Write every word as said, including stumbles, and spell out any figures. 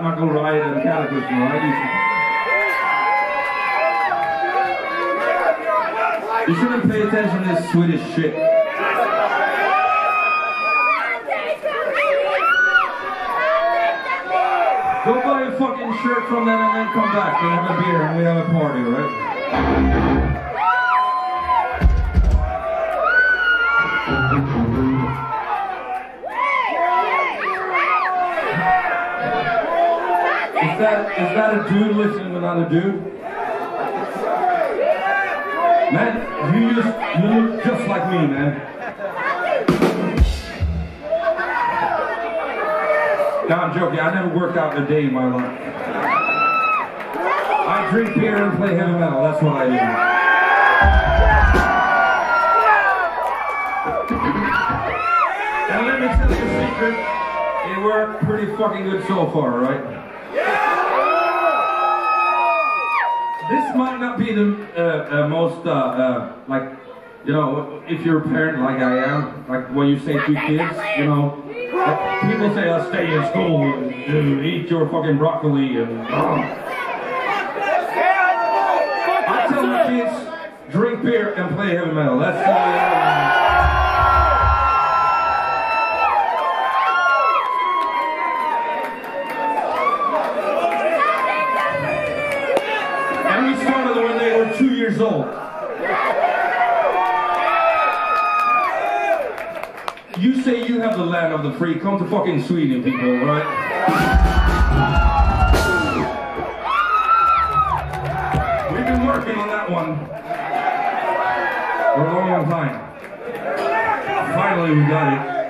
Knuckle Riot and Cataclysm, right? You shouldn't pay attention to this Swedish shit. Go buy a fucking shirt from them and then come back and have a beer and we have a party, right? Is that, is that a dude listening to another dude? Man, you, just, you look just like me, man. No, I'm joking. I never worked out in a day in my life. I drink beer and play heavy metal. That's what I do. And let me tell you a secret. It worked pretty fucking good so far, right? This might not be the uh, uh, most, uh, uh, like, you know, if you're a parent like I am, like when you say to kids, you know, like people say, I'll stay in school and uh, eat your fucking broccoli and, uh. I tell my kids, drink beer and play heavy metal. That's uh, two years old. You say you have the land of the free. Come to fucking Sweden, people, right? We've been working on that one for a long, long time. Finally, we got it.